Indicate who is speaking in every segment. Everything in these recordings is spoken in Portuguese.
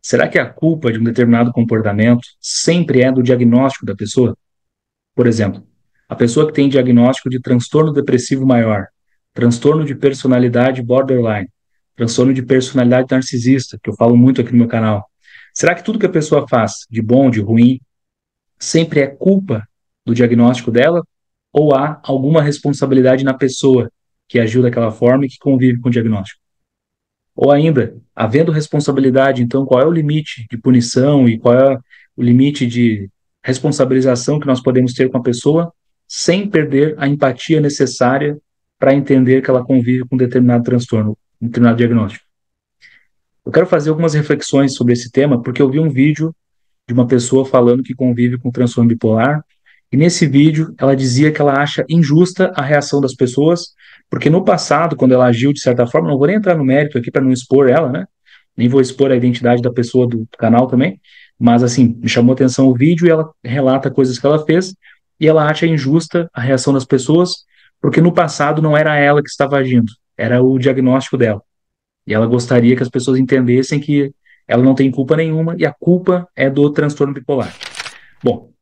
Speaker 1: Será que a culpa de um determinado comportamento sempre é do diagnóstico da pessoa? Por exemplo, a pessoa que tem diagnóstico de transtorno depressivo maior, transtorno de personalidade borderline, transtorno de personalidade narcisista, que eu falo muito aqui no meu canal. Será que tudo que a pessoa faz, de bom, de ruim, sempre é culpa do diagnóstico dela? Ou há alguma responsabilidade na pessoa que agiu daquela forma e que convive com o diagnóstico? Ou ainda, havendo responsabilidade, então qual é o limite de punição e qual é o limite de responsabilização que nós podemos ter com a pessoa sem perder a empatia necessária para entender que ela convive com um determinado transtorno, um determinado diagnóstico? Eu quero fazer algumas reflexões sobre esse tema porque eu vi um vídeo de uma pessoa falando que convive com transtorno bipolar. E nesse vídeo, ela dizia que ela acha injusta a reação das pessoas, porque no passado, quando ela agiu de certa forma, não vou nem entrar no mérito aqui para não expor ela, né? Nem vou expor a identidade da pessoa do canal também, mas assim, me chamou atenção o vídeo e ela relata coisas que ela fez e ela acha injusta a reação das pessoas, porque no passado não era ela que estava agindo, era o diagnóstico dela. E ela gostaria que as pessoas entendessem que ela não tem culpa nenhuma e a culpa é do transtorno bipolar. Bom,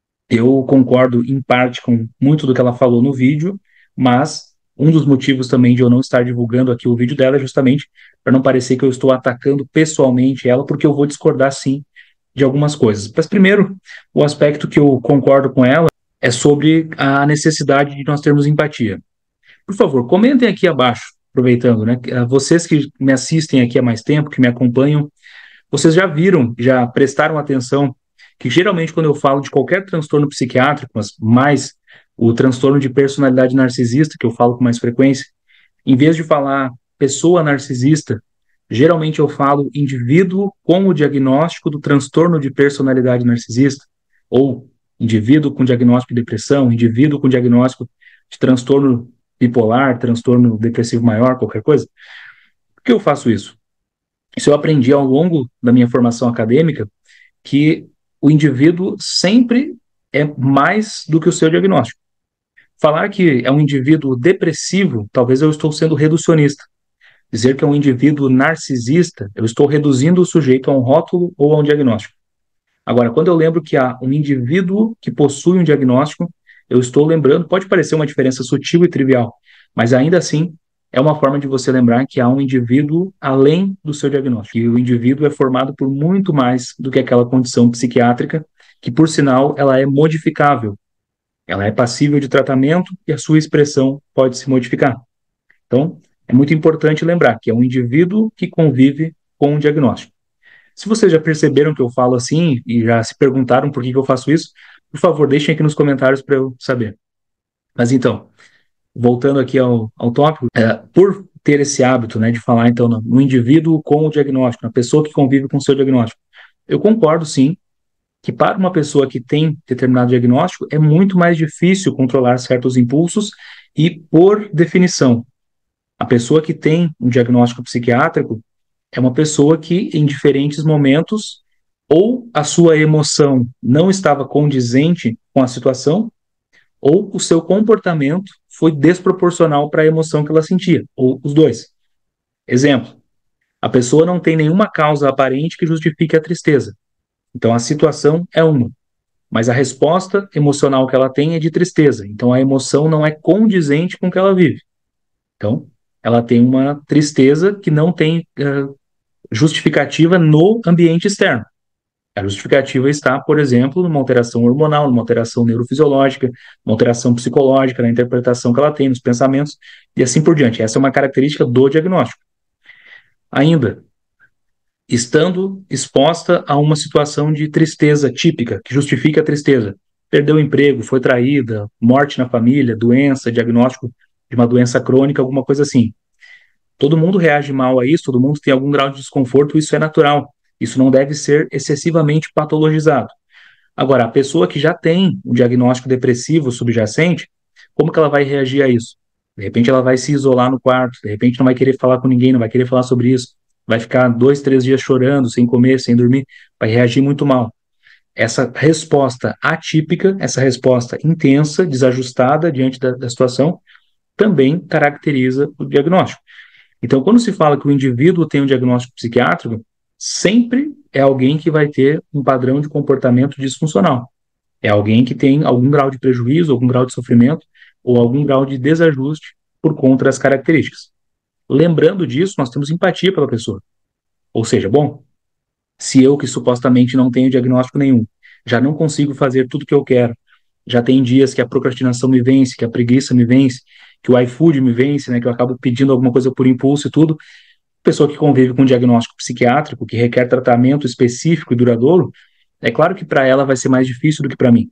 Speaker 1: eu concordo em parte com muito do que ela falou no vídeo, mas um dos motivos também de eu não estar divulgando aqui o vídeo dela é justamente para não parecer que eu estou atacando pessoalmente ela, porque eu vou discordar sim de algumas coisas. Mas primeiro, o aspecto que eu concordo com ela é sobre a necessidade de nós termos empatia. Por favor, comentem aqui abaixo, aproveitando, né? Vocês que me assistem aqui há mais tempo, que me acompanham, vocês já viram, já prestaram atenção que geralmente quando eu falo de qualquer transtorno psiquiátrico, mas mais o transtorno de personalidade narcisista, que eu falo com mais frequência, em vez de falar pessoa narcisista, geralmente eu falo indivíduo com o diagnóstico do transtorno de personalidade narcisista, ou indivíduo com diagnóstico de depressão, indivíduo com diagnóstico de transtorno bipolar, transtorno depressivo maior, qualquer coisa. Por que eu faço isso? Isso eu aprendi ao longo da minha formação acadêmica, que o indivíduo sempre é mais do que o seu diagnóstico. Falar que é um indivíduo depressivo, talvez eu estou sendo reducionista. Dizer que é um indivíduo narcisista, eu estou reduzindo o sujeito a um rótulo ou a um diagnóstico. Agora, quando eu lembro que há um indivíduo que possui um diagnóstico, eu estou lembrando, pode parecer uma diferença sutil e trivial, mas ainda assim é uma forma de você lembrar que há um indivíduo além do seu diagnóstico. E o indivíduo é formado por muito mais do que aquela condição psiquiátrica, que por sinal ela é modificável. Ela é passível de tratamento e a sua expressão pode se modificar. Então, é muito importante lembrar que é um indivíduo que convive com um diagnóstico. Se vocês já perceberam que eu falo assim e já se perguntaram por que eu faço isso, por favor, deixem aqui nos comentários para eu saber. Mas então, voltando aqui ao tópico, por ter esse hábito, né, de falar então no indivíduo com o diagnóstico, na pessoa que convive com o seu diagnóstico, eu concordo sim que para uma pessoa que tem determinado diagnóstico é muito mais difícil controlar certos impulsos e, por definição, a pessoa que tem um diagnóstico psiquiátrico é uma pessoa que, em diferentes momentos, ou a sua emoção não estava condizente com a situação, ou o seu comportamento foi desproporcional para a emoção que ela sentia, ou os dois. Exemplo, a pessoa não tem nenhuma causa aparente que justifique a tristeza. Então a situação é uma, mas a resposta emocional que ela tem é de tristeza. Então a emoção não é condizente com o que ela vive. Então ela tem uma tristeza que não tem justificativa no ambiente externo. A justificativa está, por exemplo, numa alteração hormonal, numa alteração neurofisiológica, numa alteração psicológica, na interpretação que ela tem, nos pensamentos, e assim por diante. Essa é uma característica do diagnóstico. Ainda, estando exposta a uma situação de tristeza típica, que justifica a tristeza, perdeu o emprego, foi traída, morte na família, doença, diagnóstico de uma doença crônica, alguma coisa assim. Todo mundo reage mal a isso, todo mundo tem algum grau de desconforto, isso é natural. Isso não deve ser excessivamente patologizado. Agora, a pessoa que já tem um diagnóstico depressivo subjacente, como que ela vai reagir a isso? De repente ela vai se isolar no quarto, de repente não vai querer falar com ninguém, não vai querer falar sobre isso, vai ficar 2, 3 dias chorando, sem comer, sem dormir, vai reagir muito mal. Essa resposta atípica, essa resposta intensa, desajustada diante da situação, também caracteriza o diagnóstico. Então, quando se fala que o indivíduo tem um diagnóstico psiquiátrico, sempre é alguém que vai ter um padrão de comportamento disfuncional. É alguém que tem algum grau de prejuízo, algum grau de sofrimento ou algum grau de desajuste por conta das características. Lembrando disso, nós temos empatia pela pessoa. Ou seja, bom, se eu que supostamente não tenho diagnóstico nenhum, já não consigo fazer tudo o que eu quero, já tem dias que a procrastinação me vence, que a preguiça me vence, que o iFood me vence, né, que eu acabo pedindo alguma coisa por impulso e tudo, pessoa que convive com um diagnóstico psiquiátrico, que requer tratamento específico e duradouro, é claro que para ela vai ser mais difícil do que para mim.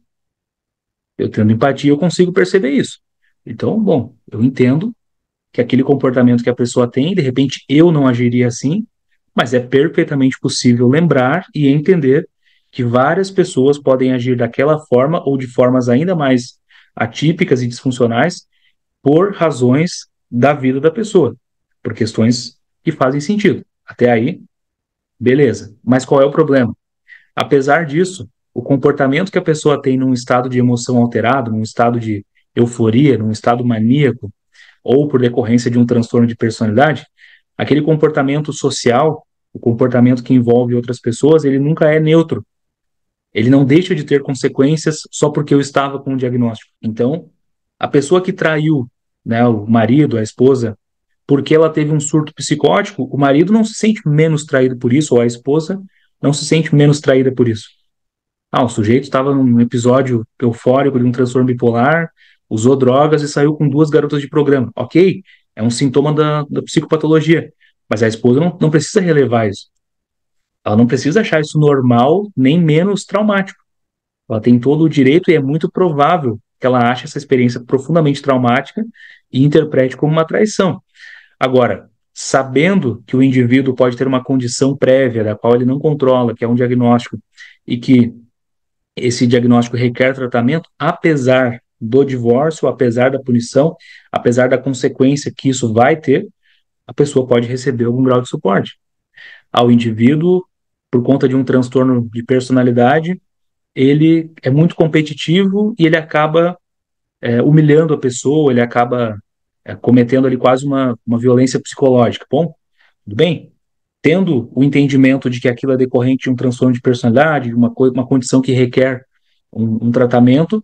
Speaker 1: Eu tendo empatia, eu consigo perceber isso. Então, bom, eu entendo que aquele comportamento que a pessoa tem, de repente eu não agiria assim, mas é perfeitamente possível lembrar e entender que várias pessoas podem agir daquela forma ou de formas ainda mais atípicas e disfuncionais por razões da vida da pessoa, por questões que fazem sentido. Até aí, beleza. Mas qual é o problema? Apesar disso, o comportamento que a pessoa tem num estado de emoção alterado, num estado de euforia, num estado maníaco, ou por decorrência de um transtorno de personalidade, aquele comportamento social, o comportamento que envolve outras pessoas, ele nunca é neutro. Ele não deixa de ter consequências só porque eu estava com um diagnóstico. Então, a pessoa que traiu, né, o marido, a esposa, porque ela teve um surto psicótico, o marido não se sente menos traído por isso, ou a esposa não se sente menos traída por isso. Ah, o sujeito estava num episódio eufórico de um transtorno bipolar, usou drogas e saiu com duas garotas de programa. Ok, é um sintoma da psicopatologia, mas a esposa não precisa relevar isso. Ela não precisa achar isso normal, nem menos traumático. Ela tem todo o direito e é muito provável que ela ache essa experiência profundamente traumática e interprete como uma traição. Agora, sabendo que o indivíduo pode ter uma condição prévia da qual ele não controla, que é um diagnóstico, e que esse diagnóstico requer tratamento, apesar do divórcio, apesar da punição, apesar da consequência que isso vai ter, a pessoa pode receber algum grau de suporte. Ao indivíduo, por conta de um transtorno de personalidade, ele é muito competitivo e ele acaba humilhando a pessoa, ele acaba cometendo ali quase uma violência psicológica. Bom, tudo bem? Tendo o entendimento de que aquilo é decorrente de um transtorno de personalidade, uma condição que requer um tratamento,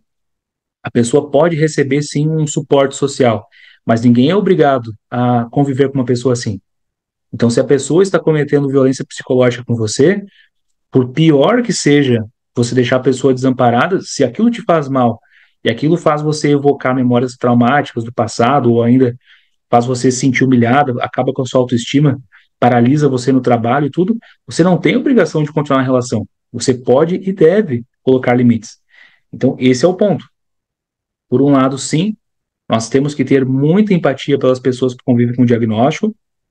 Speaker 1: a pessoa pode receber sim um suporte social, mas ninguém é obrigado a conviver com uma pessoa assim. Então, se a pessoa está cometendo violência psicológica com você, por pior que seja você deixar a pessoa desamparada, se aquilo te faz mal e aquilo faz você evocar memórias traumáticas do passado ou ainda faz você se sentir humilhada, acaba com a sua autoestima, paralisa você no trabalho e tudo, você não tem obrigação de continuar a relação. Você pode e deve colocar limites. Então, esse é o ponto. Por um lado, sim, nós temos que ter muita empatia pelas pessoas que convivem com o diagnóstico.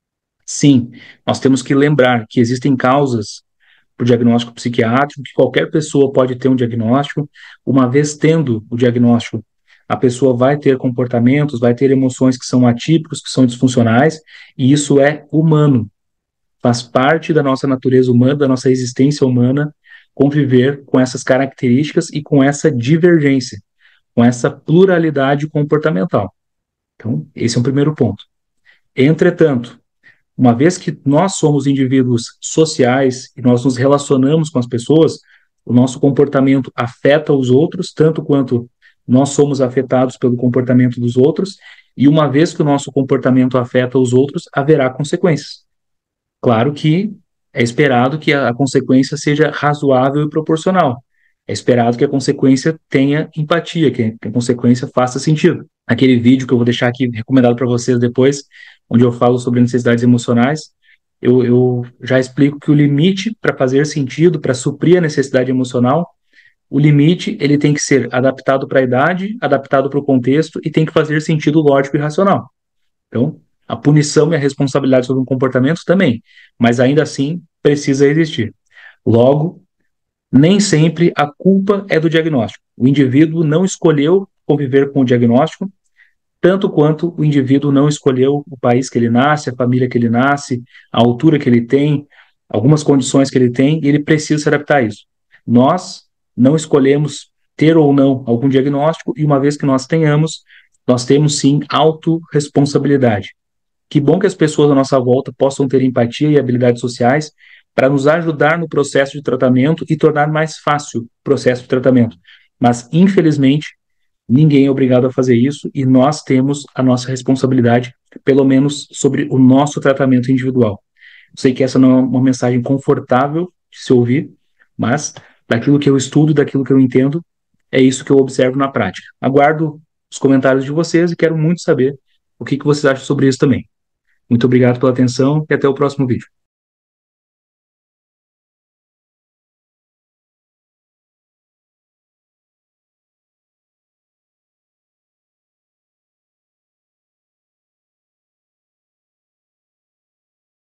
Speaker 1: Sim, nós temos que lembrar que existem causas para o diagnóstico psiquiátrico, que qualquer pessoa pode ter um diagnóstico. Uma vez tendo o diagnóstico, a pessoa vai ter comportamentos, vai ter emoções que são atípicos, que são disfuncionais, e isso é humano. Faz parte da nossa natureza humana, da nossa existência humana, conviver com essas características e com essa divergência, com essa pluralidade comportamental. Então, esse é um primeiro ponto. Entretanto, uma vez que nós somos indivíduos sociais e nós nos relacionamos com as pessoas, o nosso comportamento afeta os outros, tanto quanto nós somos afetados pelo comportamento dos outros, e uma vez que o nosso comportamento afeta os outros, haverá consequências. Claro que é esperado que a consequência seja razoável e proporcional. É esperado que a consequência tenha empatia, que a consequência faça sentido. Aquele vídeo que eu vou deixar aqui recomendado para vocês depois, onde eu falo sobre necessidades emocionais, eu já explico que o limite para fazer sentido, para suprir a necessidade emocional, o limite ele tem que ser adaptado para a idade, adaptado para o contexto e tem que fazer sentido lógico e racional. Então, a punição e a responsabilidade sobre um comportamento também, mas ainda assim precisa existir. Logo, nem sempre a culpa é do diagnóstico. O indivíduo não escolheu conviver com o diagnóstico, tanto quanto o indivíduo não escolheu o país que ele nasce, a família que ele nasce, a altura que ele tem, algumas condições que ele tem, e ele precisa se adaptar a isso. Nós não escolhemos ter ou não algum diagnóstico, e uma vez que nós tenhamos, nós temos sim autorresponsabilidade. Que bom que as pessoas à nossa volta possam ter empatia e habilidades sociais para nos ajudar no processo de tratamento e tornar mais fácil o processo de tratamento. Mas, infelizmente, ninguém é obrigado a fazer isso e nós temos a nossa responsabilidade, pelo menos sobre o nosso tratamento individual. Sei que essa não é uma mensagem confortável de se ouvir, mas daquilo que eu estudo, daquilo que eu entendo, é isso que eu observo na prática. Aguardo os comentários de vocês e quero muito saber o que vocês acham sobre isso também. Muito obrigado pela atenção e até o próximo vídeo.